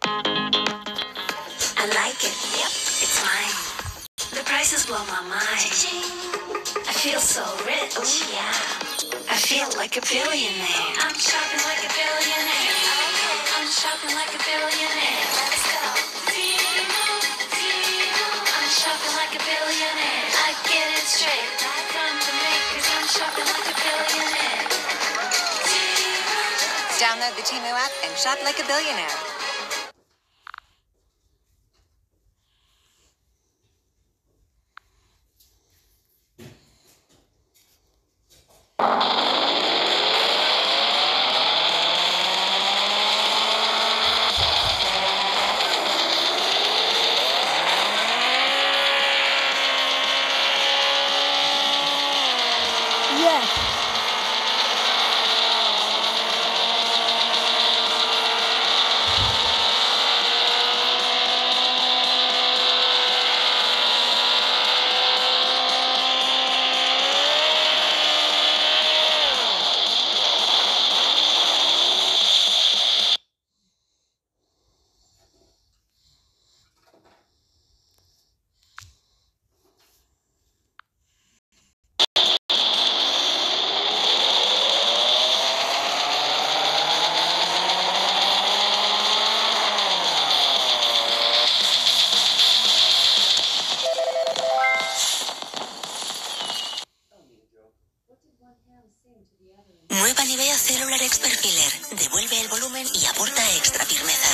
I like it. Yep, it's mine. The prices blow my mind. I feel so rich. Ooh, yeah. I feel like a billionaire. I'm shopping like a billionaire. I'm shopping like a billionaire. Let's go. I'm shopping like a billionaire. I get it straight from the makers. I'm shopping like a billionaire. Download the Temu app and shop like a billionaire. Yes. Nueva Nivea Cellular Expert Filler. Devuelve el volumen y aporta extra firmeza.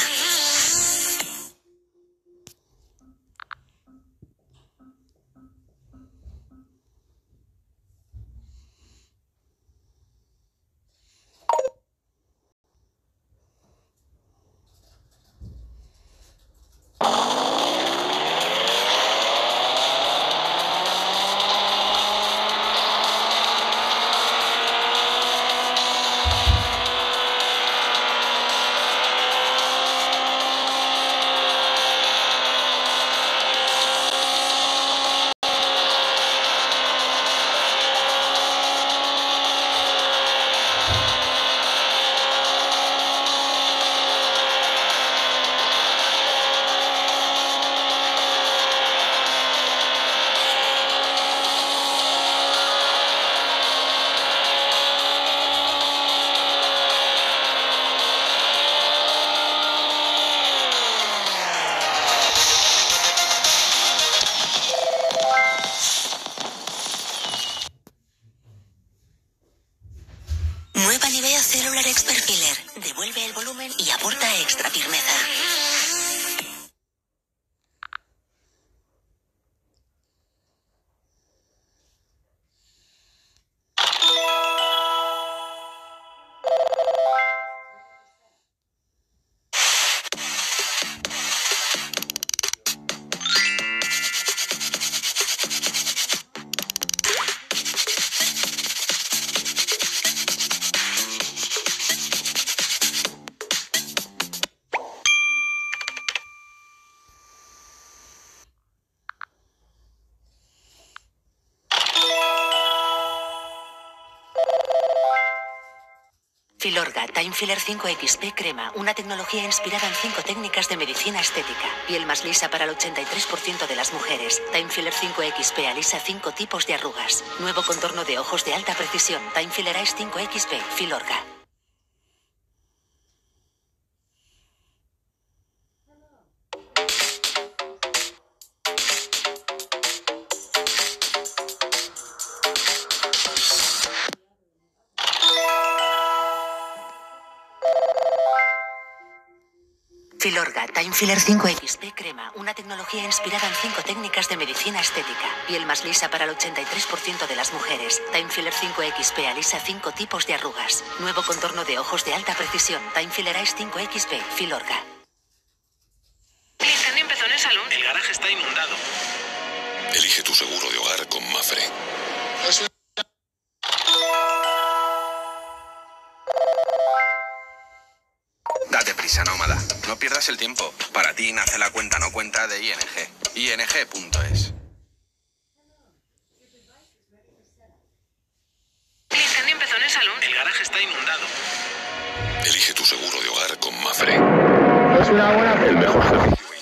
Nueva Nivea Cellular Expert Filler. Devuelve el volumen y aporta extra firmeza. Filorga Time Filler 5XP Crema, una tecnología inspirada en 5 técnicas de medicina estética. Piel más lisa para el 83% de las mujeres. Time Filler 5XP alisa 5 tipos de arrugas. Nuevo contorno de ojos de alta precisión. Time Filler Eyes 5XP. Filorga. Filorga Time Filler 5XP Crema, una tecnología inspirada en 5 técnicas de medicina estética. Piel más lisa para el 83% de las mujeres. Time Filler 5XP alisa 5 tipos de arrugas. Nuevo contorno de ojos de alta precisión. Time Filler Eyes 5XP. Filorga. El incendio empezó en el salón. El garaje está inundado. Elige tu seguro de hogar con Mafre. Date prisa, nómada. No pierdas el tiempo. Para ti nace la cuenta no cuenta de ING. ING.es. El incendio empezó en el salón. El garaje está inundado. Elige tu seguro de hogar con Mafre. El mejor servicio 24/7.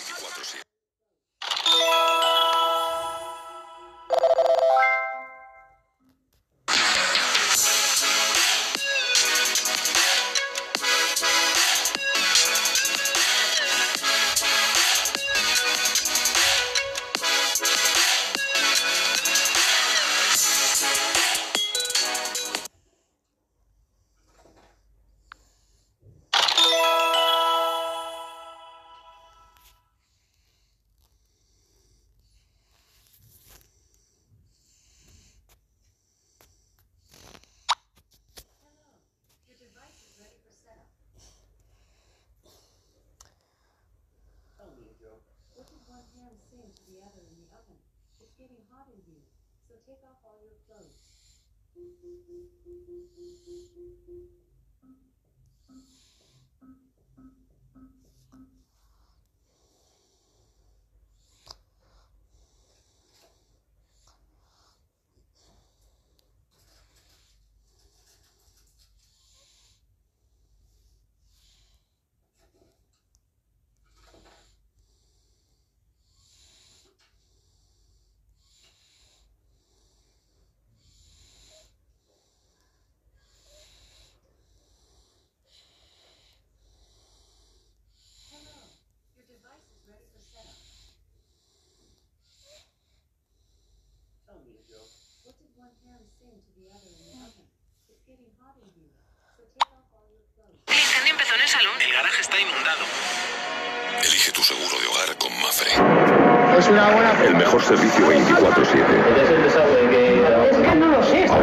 El incendio empezó en el salón. El garaje está inundado. Elige tu seguro de hogar con Mafre. Es una buena... El mejor servicio 24/7. Es que no lo sé.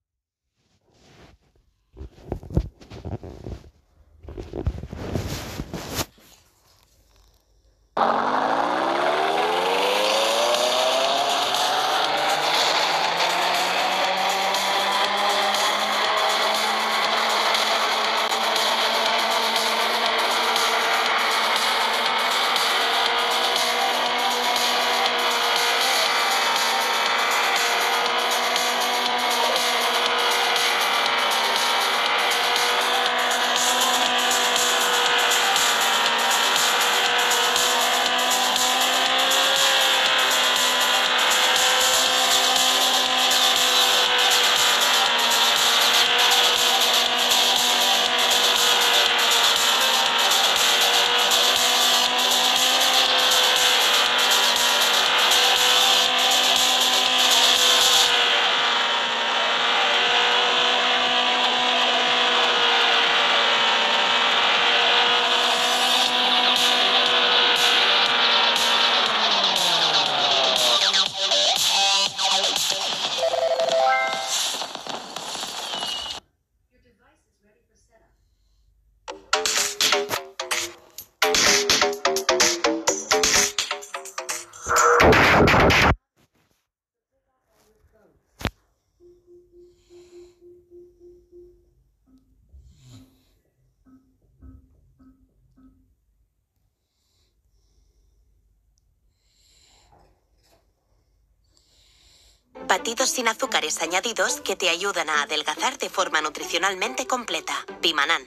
Batidos sin azúcares añadidos que te ayudan a adelgazar de forma nutricionalmente completa. Bimanan.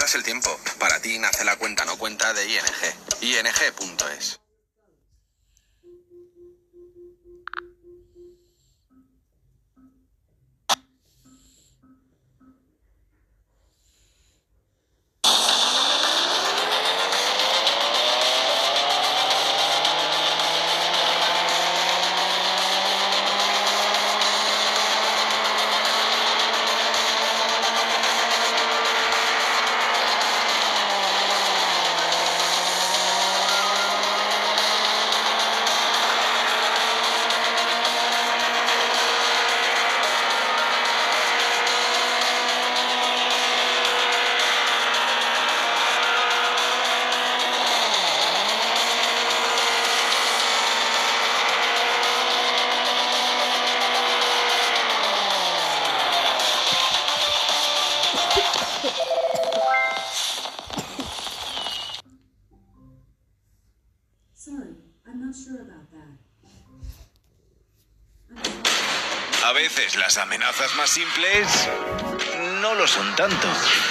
pierdas el tiempo. Para ti nace la cuenta no cuenta de ING. ING.es. A veces las amenazas más simples no lo son tanto.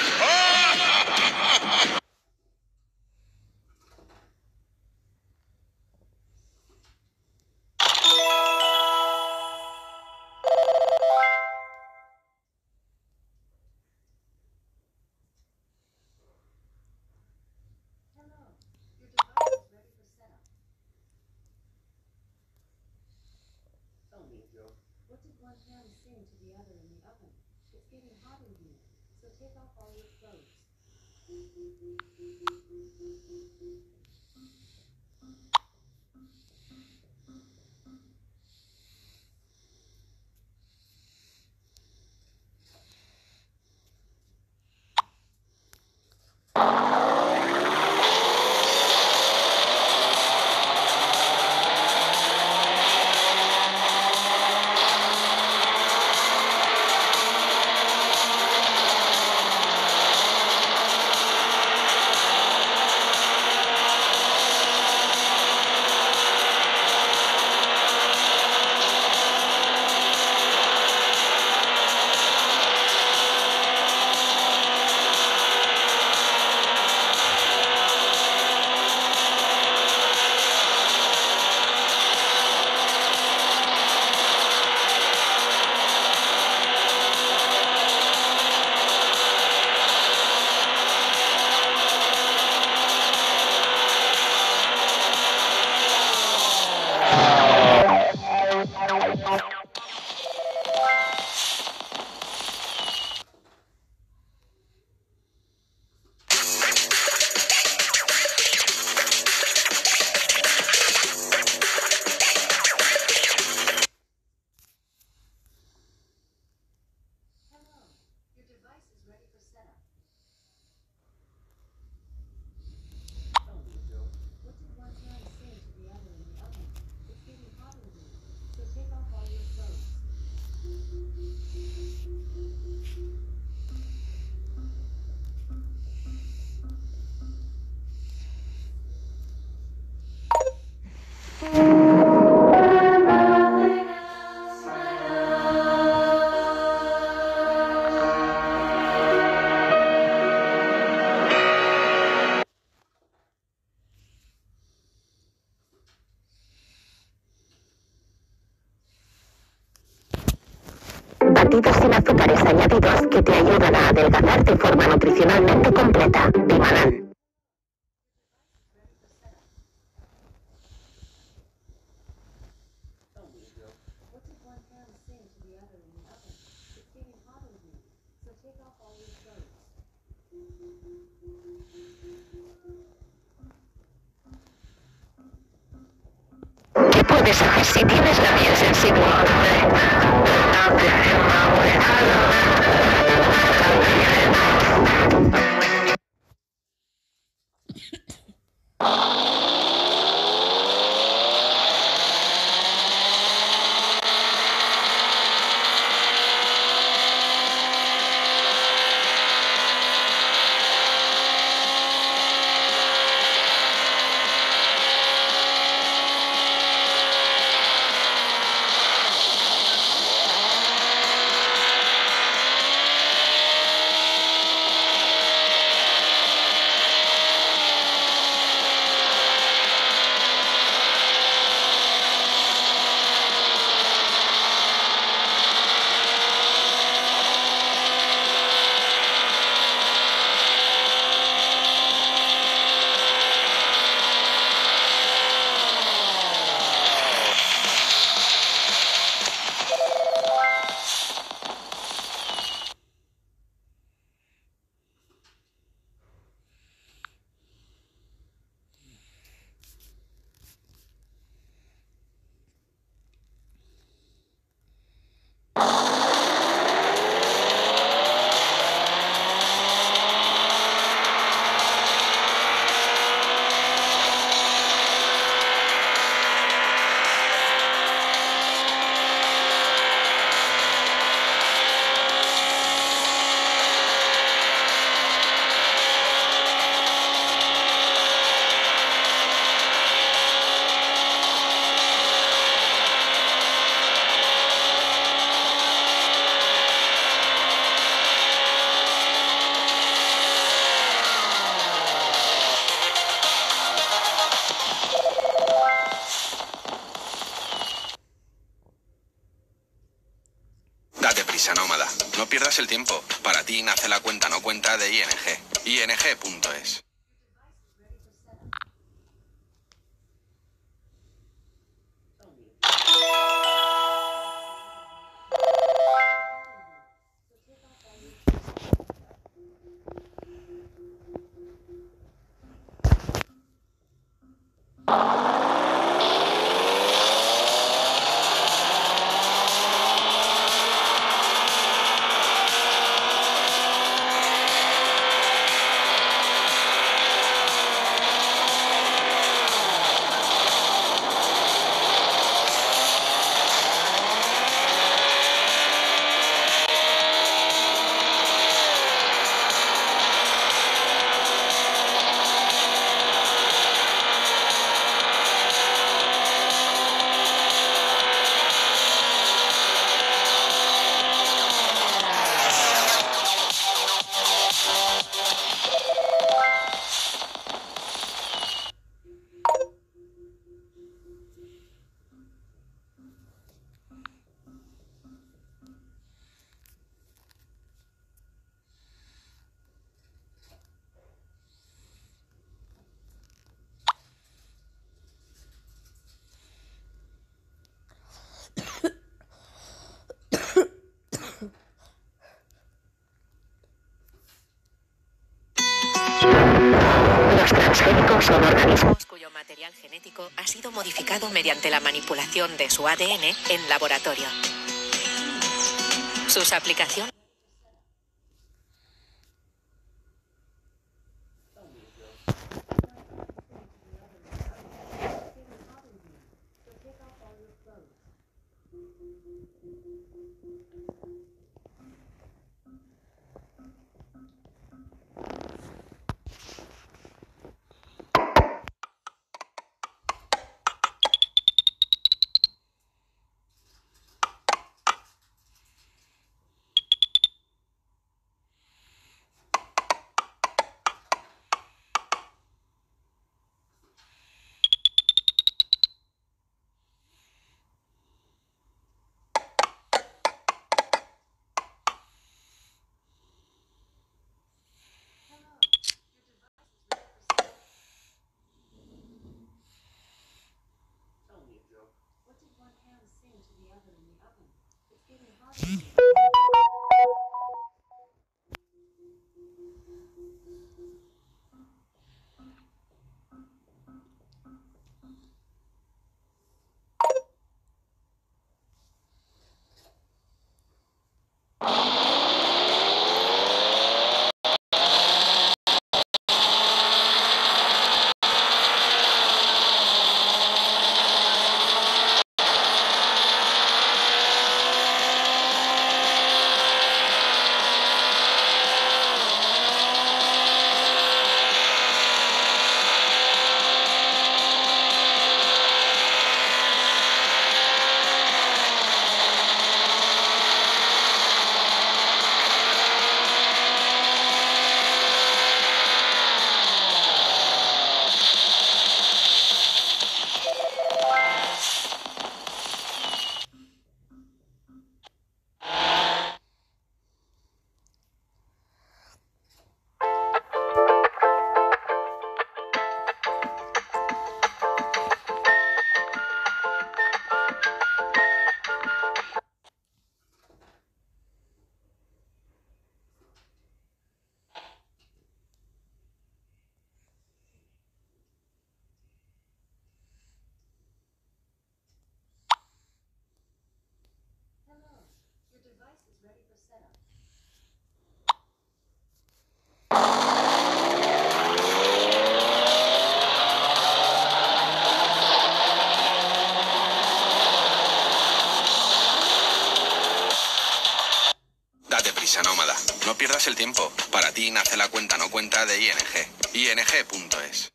Batidos sin azúcares añadidos que te ayudan a adelgazar de forma nutricionalmente completa. Bimanan. ¿Qué puedes hacer si tienes la piel sensible? prisa, nómada. No pierdas el tiempo. Para ti nace la cuenta no cuenta de ING. ING.es. Los transgénicos son organismos Cuyo material genético ha sido modificado mediante la manipulación de su ADN en laboratorio. Sus aplicaciones. Date prisa, nómada. No pierdas el tiempo. Para ti nace la cuenta no cuenta de ING. ING.es.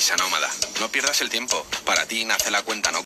deprisa, nómada. No pierdas el tiempo. Para ti nace la cuenta no